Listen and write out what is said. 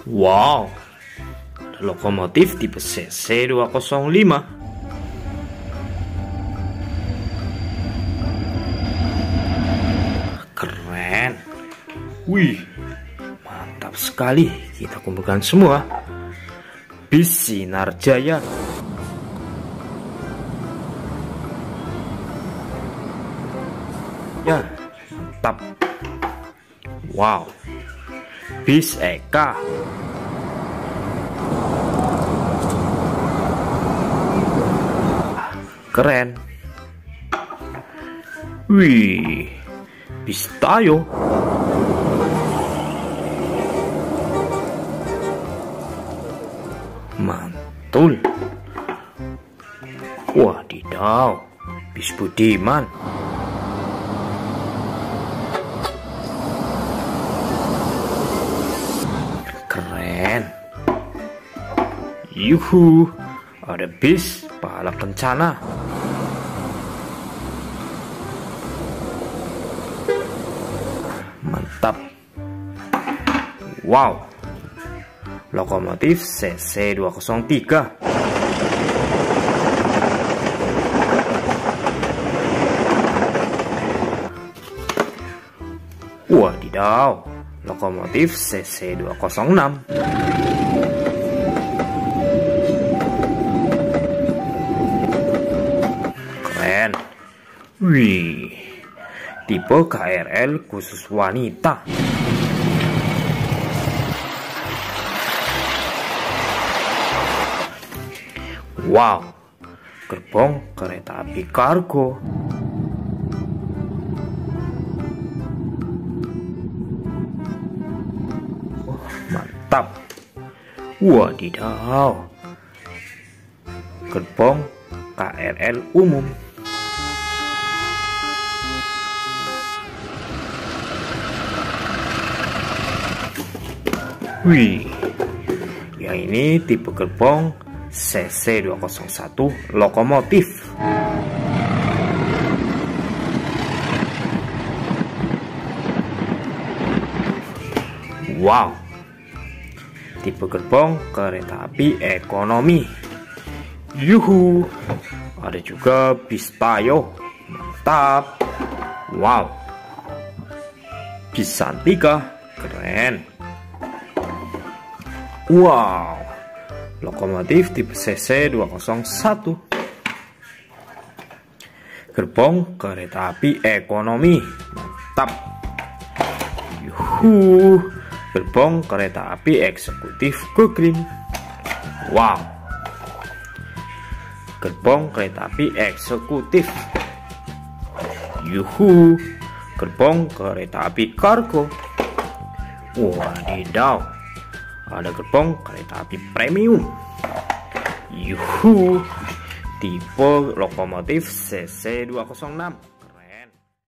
Wow, ada lokomotif tipe CC205. Keren. Wih, mantap sekali. Kita kumpulkan semua. Bis Sinar Jaya. Ya, mantap. Wow, bis Eka. Keren. Wih, bis Tayo. Mantul. Wadidaw, bis Budiman. Keren. Yuhu, ada bis Pahala Kencana. Mantap. Wow, lokomotif CC203. Wadidaw, lokomotif CC206. Keren. Wih, tipe KRL khusus wanita. Wow, gerbong kereta api kargo. Mantap. Wadidaw, gerbong KRL umum. Wih, yang ini tipe gerbong CC201 lokomotif. Wow, tipe gerbong kereta api ekonomi. Yuhu, ada juga bis Tayo. Mantap. Wow, bis Santika. Keren. Wow, lokomotif tipe CC201. Gerbong kereta api ekonomi. Mantap. Yuhu, gerbong kereta api eksekutif Go Green. Wow, gerbong kereta api eksekutif. Yuhu, gerbong kereta api kargo. Wadidaw, ada gerbong kereta api premium. Yuhu, tipe lokomotif CC206.